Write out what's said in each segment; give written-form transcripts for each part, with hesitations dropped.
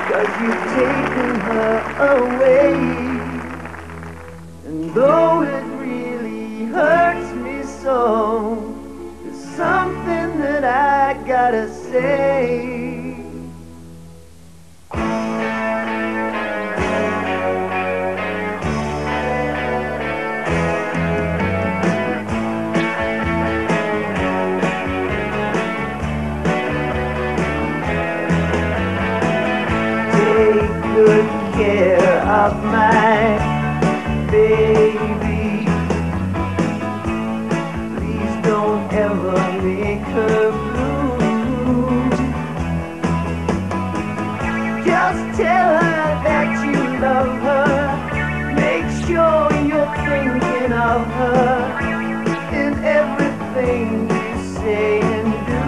'cause you've taken her away. And though it really hurts me so, there's something that I gotta say. Take good care of my baby. Please don't ever make her blue. Just tell her that you love her. Make sure you're thinking of her in everything you say and do.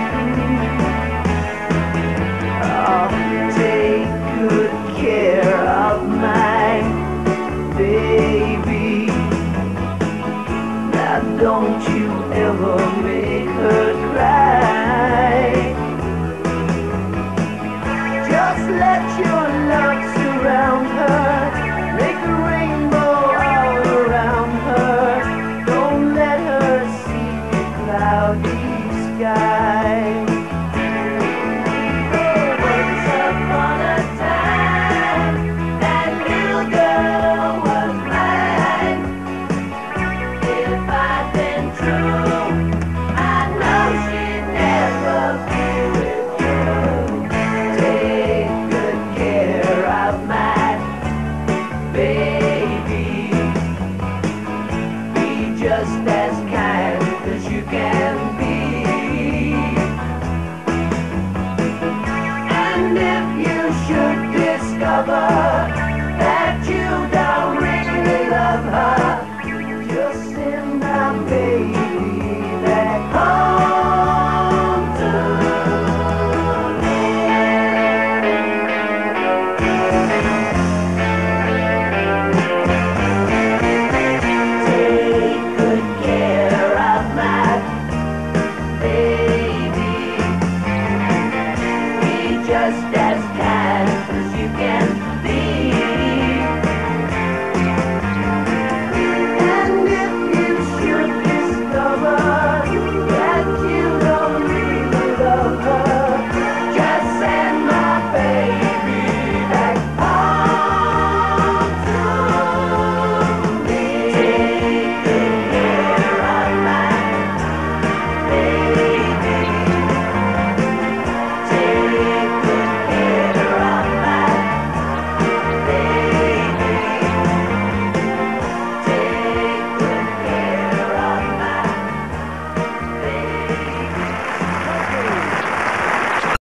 Oh, take good care of my baby. Now don't you ever make her cry. Just let your love surround her. Make a rainbow all around her. Don't let her see the cloudy sky. Once upon a time, that little girl was mine. If I'd been true, I know she'd never be with you. Take good care of my baby. Be just as kind as you can be. And if you should discover that you don't really love her, just send my baby back home to me. Take good care of my baby. Be just as kind as you can